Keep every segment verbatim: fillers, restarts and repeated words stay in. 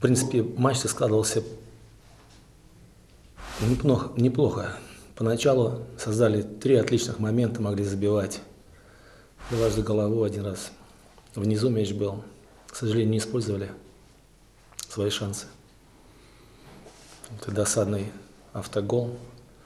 принципе, матч складывался неплохо, неплохо. Поначалу создали три отличных момента, могли забивать. Дважды голову, один раз внизу мяч был. К сожалению, не использовали свои шансы. Это досадный автогол.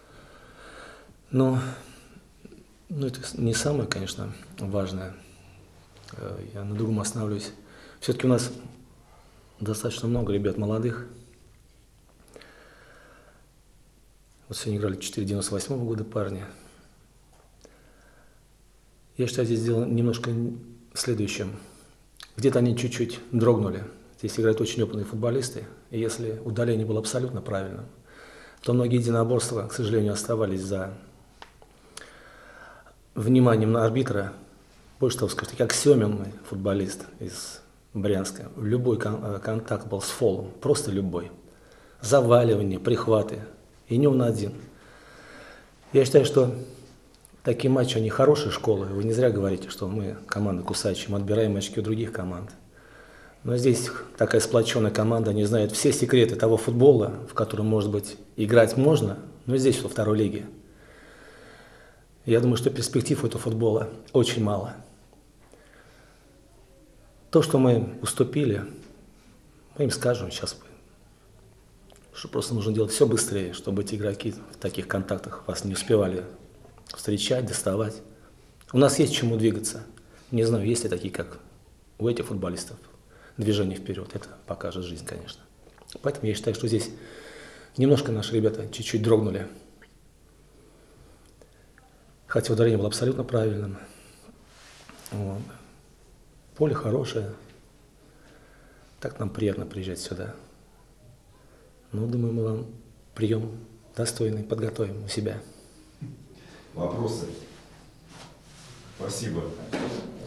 Но ну, это не самое, конечно, важное. Я на другом остановлюсь. Все-таки у нас достаточно много ребят молодых. Вот сегодня играли четыре девяносто восьмого года парни. Я считаю, здесь дело немножко в следующем. Где-то они чуть-чуть дрогнули. Здесь играют очень опытные футболисты. И если удаление было абсолютно правильным, то многие единоборства, к сожалению, оставались за вниманием на арбитра. Больше того скажу, как Семенный футболист из Брянска. Любой кон контакт был с фолом, просто любой. Заваливание, прихваты. И не он один. Я считаю, что такие матчи, они хорошие школы. Вы не зря говорите, что мы команда кусачая, мы отбираем очки у других команд. Но здесь такая сплоченная команда, они знают все секреты того футбола, в котором, может быть, играть можно, но здесь, во второй лиге. Я думаю, что перспектив у этого футбола очень мало. То, что мы уступили, мы им скажем сейчас, что просто нужно делать все быстрее, чтобы эти игроки в таких контактах вас не успевали встречать, доставать. У нас есть чему двигаться. Не знаю, есть ли такие, как у этих футболистов, движение вперед. Это покажет жизнь, конечно. Поэтому я считаю, что здесь немножко наши ребята чуть-чуть дрогнули. Хотя ударение было абсолютно правильным. Вот. Поле хорошее. Так нам приятно приезжать сюда. Ну, думаю, мы вам прием достойный подготовим у себя. Вопросы? Спасибо.